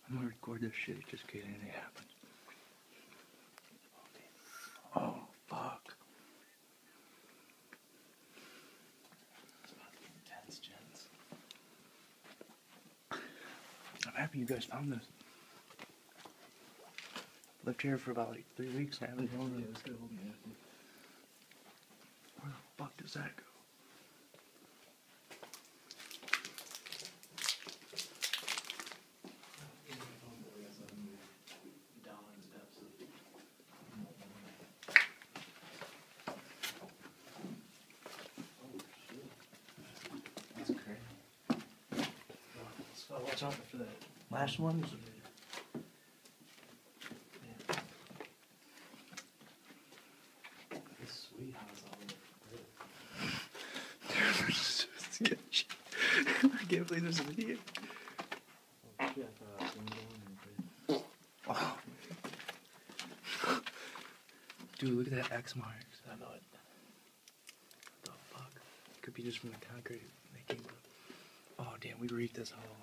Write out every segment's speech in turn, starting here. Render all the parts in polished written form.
I'm gonna record this shit just in case anything happens. Oh, fuck. It's about to be intense, gents. I'm happy you guys found this. Lived here for about like 3 weeks now. Yeah, it's gonna hold me active. Where the fuck does that go? Watch out for that. Last one? This sweet house all over. Sketchy. I can't believe this is here. Oh shit, I thought I was going to Oh. Dude, look at that X marks. I know it. What the fuck? Could be just from the concrete making. Oh damn, we reeked this all.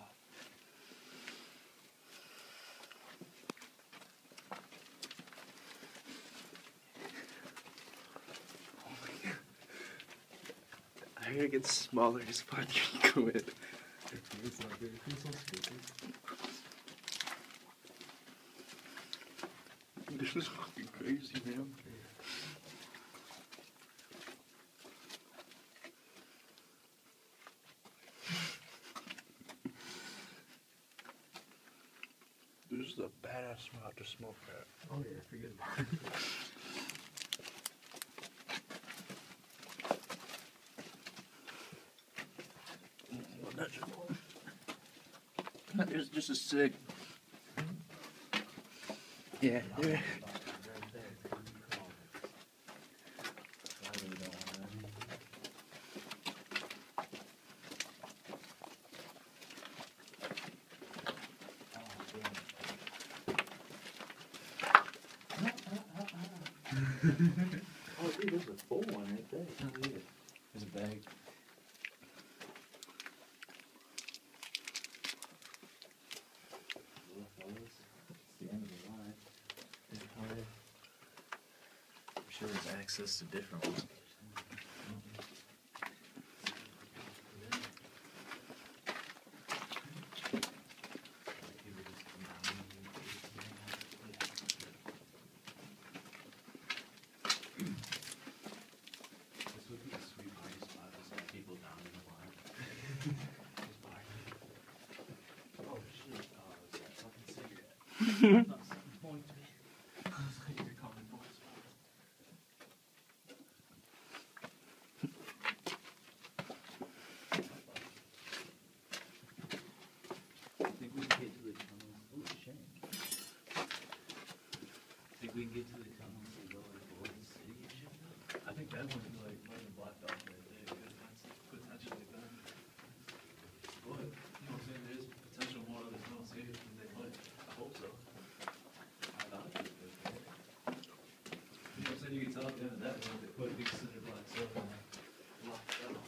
Oh my god. I hear it gets smaller as farther you go in. It's like it feels so stupid. This is fucking crazy, man. This is a badass spot to smoke at. Oh yeah, forget about it. It's just a sick. Yeah. Yeah. Oh dude, there's a full one right there. There's a bag. It's the end of the line. I'm sure there's access to different ones. This would be a sweet party spot with some people down in the line. Oh shit, it's that fucking cigarette. No, something point to me. I was like, you're calling boys. I think we can get to the tunnel. Oh shit. Think we can get to the tunnels and go like below the city and shit? I think that would be like fucking blocked off right there. Because that's potentially done. But, you know what I'm saying? There's potential more of this tunnel safe than they might. I hope so. I thought it was good. You know what I'm saying? You can tell at the end of that one, they put big cinder blocks up and locked it up.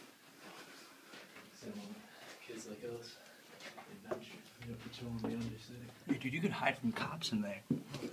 Same with kids like us. Adventure. You know, patrolling the undercity. Dude, you could hide from cops in there.